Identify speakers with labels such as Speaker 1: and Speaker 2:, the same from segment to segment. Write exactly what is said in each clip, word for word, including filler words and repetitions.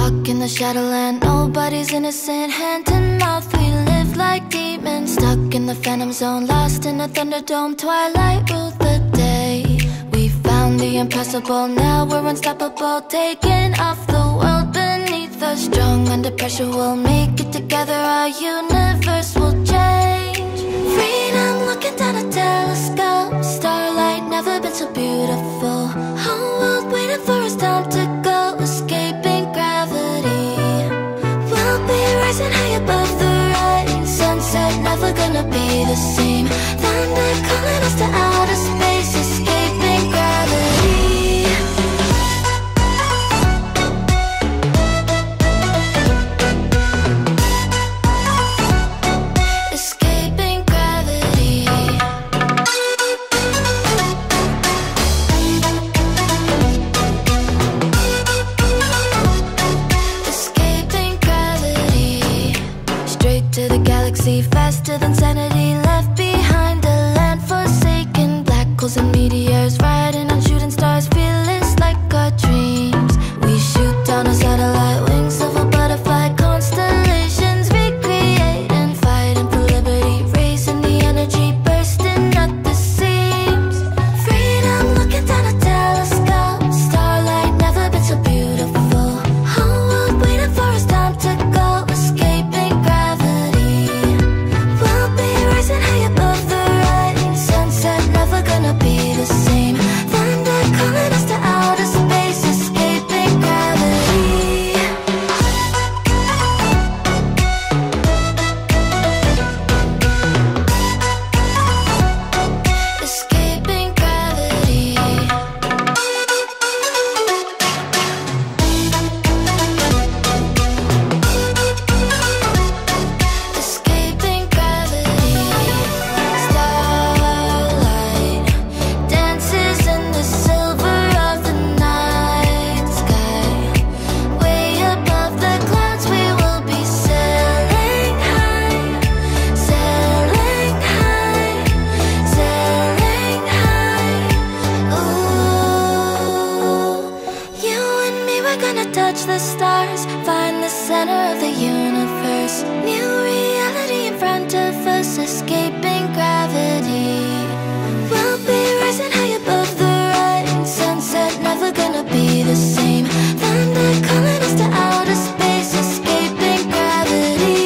Speaker 1: Walk in the shadowland, nobody's innocent. Hand to mouth, we live like demons. Stuck in the phantom zone, lost in a thunderdome. Twilight ruled the day. We found the impossible, now we're unstoppable. Taking off the world beneath us. Strong under pressure, we'll make it together. Our universe will change. Freedom looking down a telescope. Starlight never been so beautiful. Whole world waiting for us, time to go. Escaping gravity. We'll be rising high above the rain. Sunset never gonna be the same. Thunder calling us to outer space. Escaping gravity. Escaping gravity. Escaping gravity. Straight to the galaxy, faster than sanity. Left behind a land forsaken. Black holes and meteors, riding on shooting stars. Fearless like our dreams. We shoot down a satellite, wings of a butterfly. Constellations recreate and fighting for liberty. Raising the energy, bursting at the seams. Freedom looking down a telescope. Starlight never been so beautiful. Whole world waiting for us, time to go. Escaping gravity. We'll be rising high above the rain. Sunset never gonna be the same. Thunder calling us to outer space. Escaping gravity. Escaping gravity. Escaping gravity. Starlight dances in the silver of the night sky. Way above the clouds, we will be sailing high, sailing high, sailing high. Ooh, you and me, we're gonna touch the stars, find the center of the universe. New reality in front of us, escaping gravity. We'll be rising high above the rain. Sunset never gonna be the same. Thunder calling us to outer space. Escaping gravity.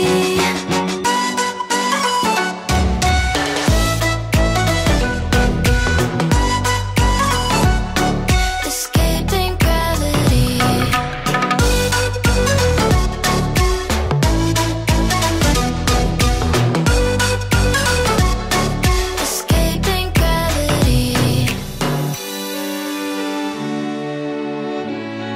Speaker 1: Escaping gravity. Escaping gravity.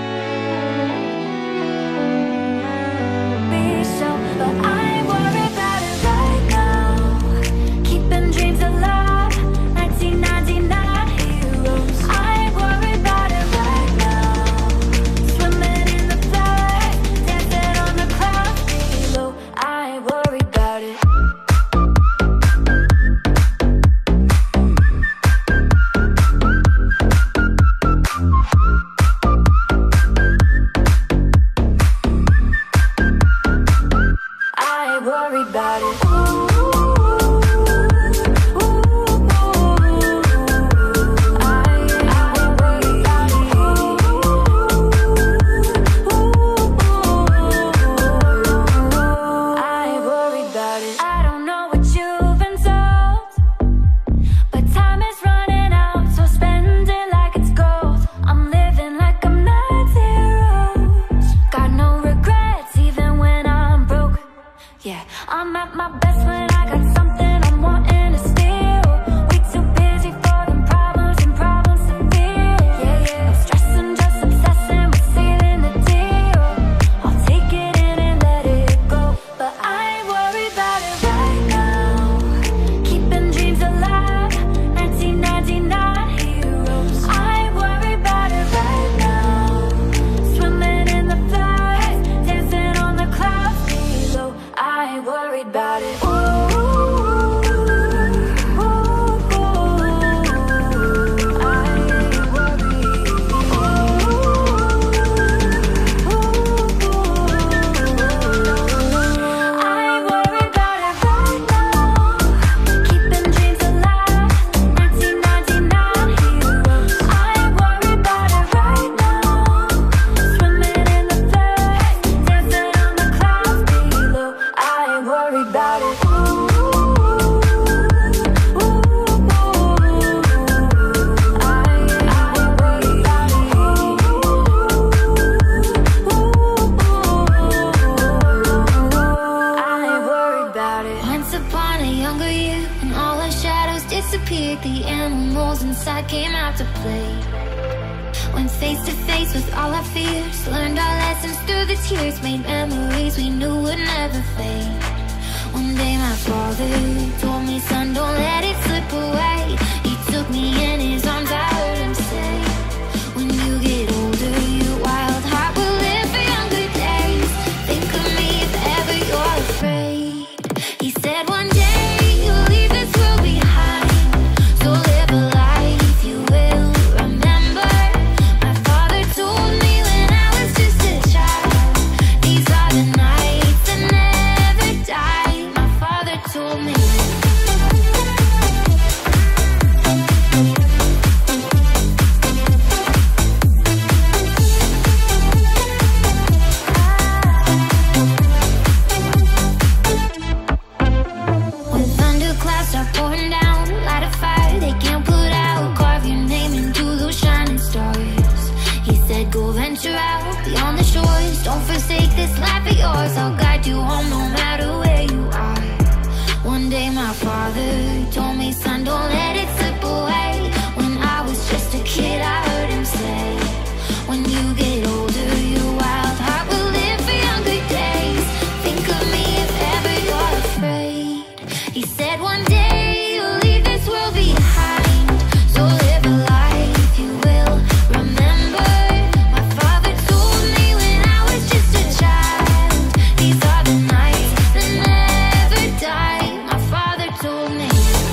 Speaker 1: outside, came out to play. Went face to face with all our fears, learned our lessons through the tears, made memories we knew would never fade. One day my father told me, son, don't let it slip away. He took me in his arms, I heard him say, when you get older, your wild heart will live for younger days. Think of me if ever you're afraid. He said one day you'll leave this world behind, so live a life you will remember. My father told me when I was just a child, these are the nights that never die. My father told me. When thunderclouds are pouring down, light a fire they can't put out, carve your name into those shining stars. He said go venture out beyond the shores, don't forsake this life of yours. I'll guide you home no matter where you are. One day my father told me, son, don't let it slip away. When I was just a kid I heard him say, when you get older your wild heart will live for younger days. Think of me if ever you're afraid. He said one day you'll leave this world behind, so live a life you will remember. My father told me when I was just a child, these are the nights that never die. My father told me.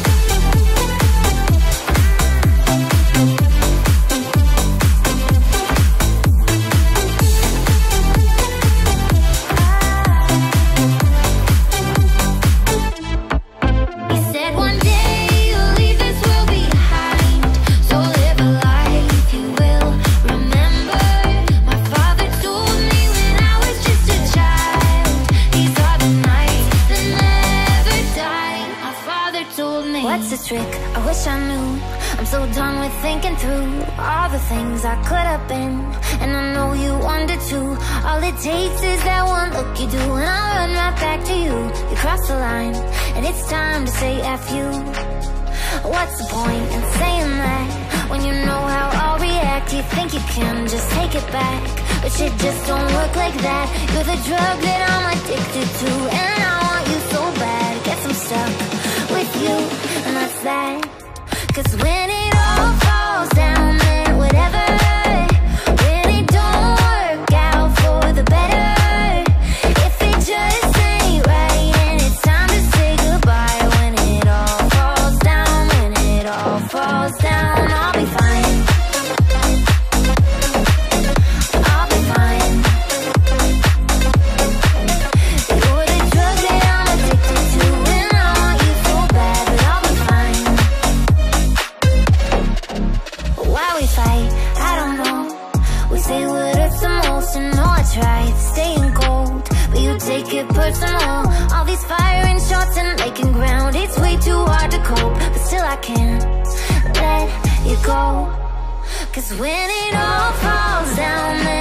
Speaker 1: He said one day you'll leave this world behind, so live a life you will remember. My father told me when I was just a child, these are the nights that never die. My father told me. What's the trick? I wish I knew. I'm so done with thinking through all the things I could have been, and I know you wonder too. All it takes is that one look you do, and I'll run right back to you. You cross the line, and it's time to say F you. What's the point in saying that when you know how I'll react? You think you can just take it back, but shit just don't work like that. You're the drug that I'm addicted to, and I want you so bad. Guess I'm stuck with you, and that's that. Cause when it all falls down, then whatever, when it don't work out for the better, if it just ain't right and it's time to say goodbye, when it all falls down, when it all falls down, I'll be fine. I'll be fine. You're the drug that I'm addicted to, and I want you so bad, but I'll be fine. Why we fight, I don't know. We say what hurts the most, and know I tried staying cold, but you take it personal. All these firing shots and making ground, it's way too hard to cope, but still I can't let you go. Cause when it all falls down,